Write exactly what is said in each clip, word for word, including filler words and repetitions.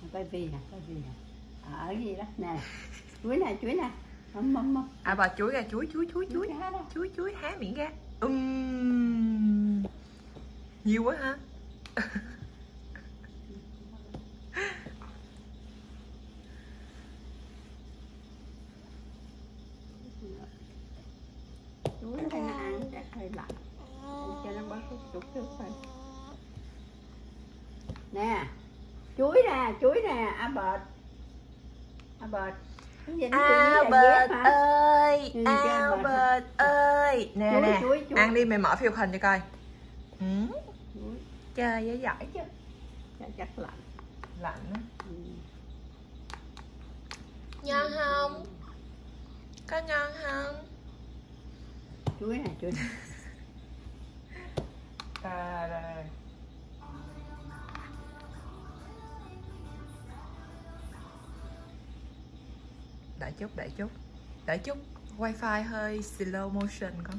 Coi Vi nè, coi Vi nè. Ở gì đó nè. Chuối nè, chuối nè. Mâm mâm mâm. À bà chuối ra, chuối chuối chuối chuối. Chuối chuối há miệng ra. Um. Nhiều quá ha. Chuối nó ăn chắc hơi lạnh. Cho nó bớt chút chút thôi. Nè. Chuối nè, chuối nè, Albert. Albert. Albert ơi, ừ, Albert ơi. Nè chuối, nè, chuối, chuối. Ăn đi, mẹ mở phiêu hình cho coi. Ừ. Chơi với giỏi chứ. Chắc lạnh. Lạnh á. Ừ. Ngon không? Có ngon không? Chuối nè, chuối nè. À, đây. Đợi chút, đợi chút. Đợi chút, wifi hơi slow motion con.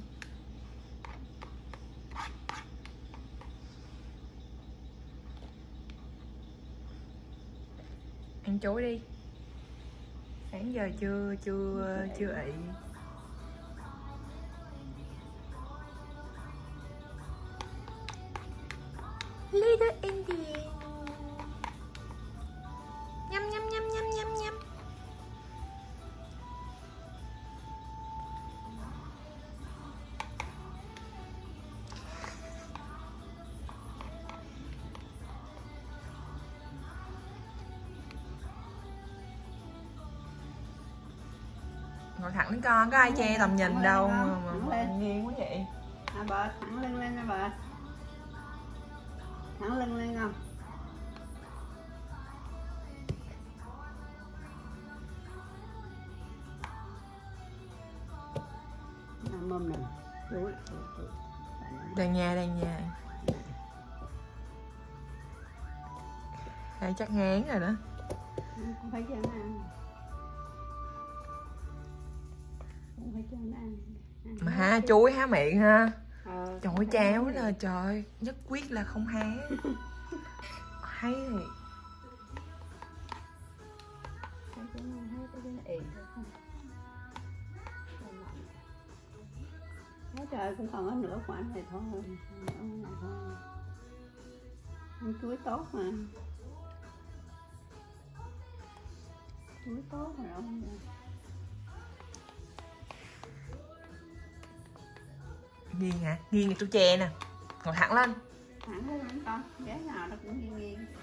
Ăn chuối đi. Sáng giờ chưa chưa chưa ị. Little Indian. Nhâm nhâm nhâm nhâm nhâm nhâm. Ngồi thẳng lên con, có ai che tầm nhìn đâu mà, mà nghiêng quá vậy. À bà, thẳng lưng lên nè bà. Thẳng lưng lên không? Mâm nè. Đang nha, đang nha. Đây chắc ngán rồi đó. Không phải cho nó ăn. Không phải cho nó ăn. Ăn mà há chuối há miệng ha. Ờ, trời ơi chéo là trời, nhất quyết là không há. Hay thiệt. Nói trời cũng còn có nửa khoảng này thôi. Ăn chuối tốt mà. Chuối tốt mà đâu. Nghiêng hả? Nghiêng thì tôi chè nè. Ngồi thẳng lên. Thẳng lên con, bé nào nó cũng nghiêng nghiêng.